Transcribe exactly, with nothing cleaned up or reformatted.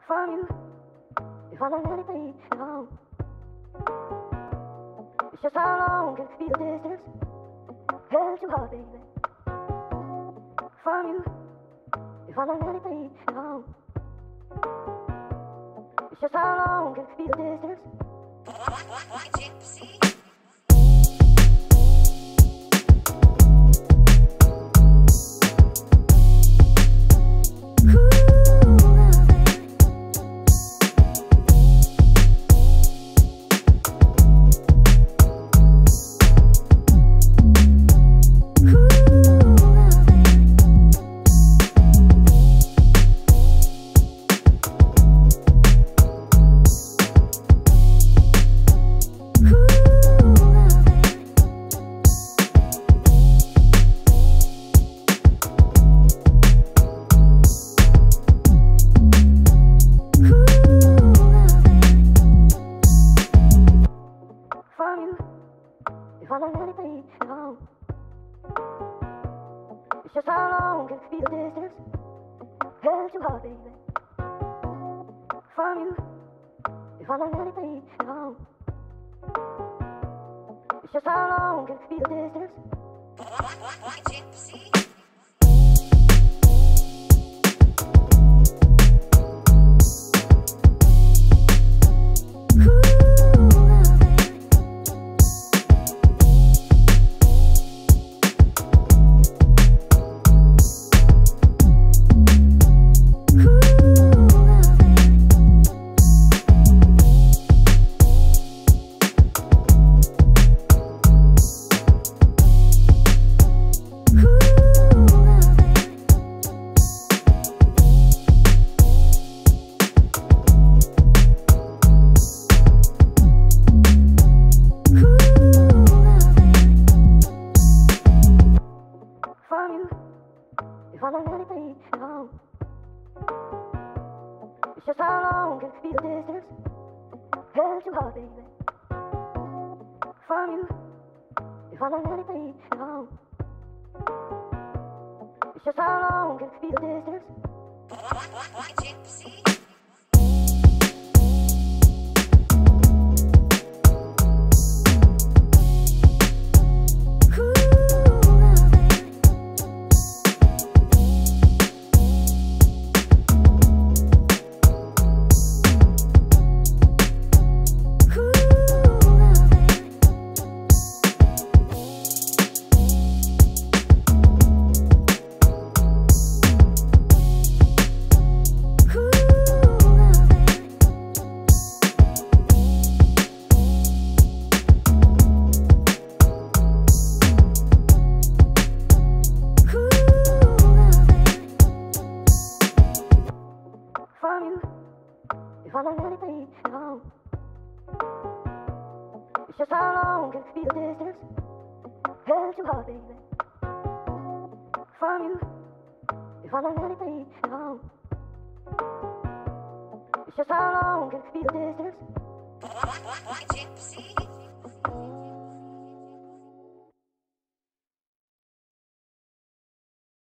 from you. If I learn anything at all, it's just how long can be the distance held too hard, baby. From you. If I learn anything at all, it's just how long can be the distance. From you, if I learn anything at all, it's just how long can be the distance held too hard, baby. From you, if I learn anything at all, it's just how long can be the distance. From you, if I learn anything at all, it's just how long can be the distance held too hard, baby. From you, if I learn anything at all, it's just how long can be the distance. From you, if I learn anything at all, it's just how long can be the distance held too hard, baby. From you, if I learn anything at all, it's just how long can be the distance.